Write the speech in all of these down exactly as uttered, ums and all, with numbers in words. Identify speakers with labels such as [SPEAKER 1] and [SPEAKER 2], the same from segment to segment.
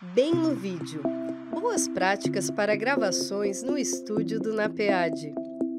[SPEAKER 1] bem no vídeo. Boas práticas para gravações no estúdio do NAPEAD.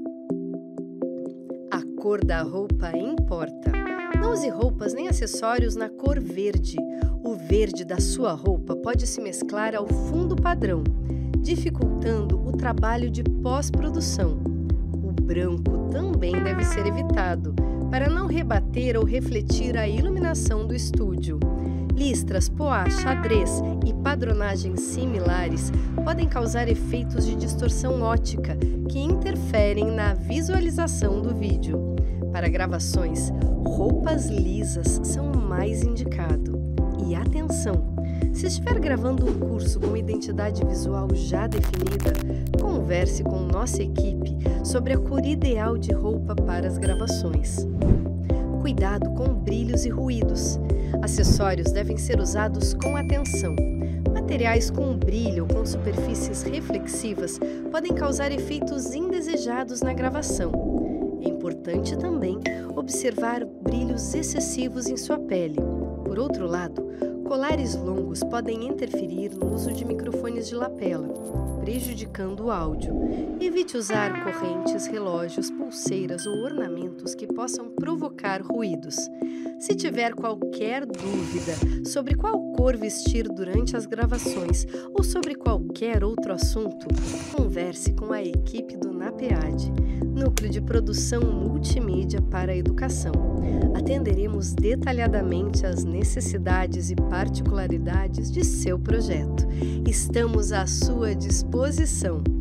[SPEAKER 1] A cor da roupa importa. Não use roupas nem acessórios na cor verde. O verde da sua roupa pode se mesclar ao fundo padrão, dificultando o trabalho de pós-produção. O branco também deve ser evitado, para não rebater ou refletir a iluminação do estúdio. Listras, poá, xadrez e padronagens similares podem causar efeitos de distorção óptica que interferem na visualização do vídeo. Para gravações, roupas lisas são o mais indicado. E atenção! Se estiver gravando um curso com identidade visual já definida, converse com nossa equipe sobre a cor ideal de roupa para as gravações. Cuidado com brilhos e ruídos. Acessórios devem ser usados com atenção. Materiais com brilho ou com superfícies reflexivas podem causar efeitos indesejados na gravação. É importante também observar brilhos excessivos em sua pele. Por outro lado, colares longos podem interferir no uso de microfones de lapela, prejudicando o áudio. Evite usar correntes, relógios, pulseiras ou ornamentos que possam provocar ruídos. Se tiver qualquer dúvida sobre qual cor vestir durante as gravações ou sobre qualquer outro assunto, converse com a equipe do NAPEAD, Núcleo de Produção Multimídia para a Educação. Atenderemos detalhadamente as necessidades e particularidades de seu projeto. Estamos à sua disposição.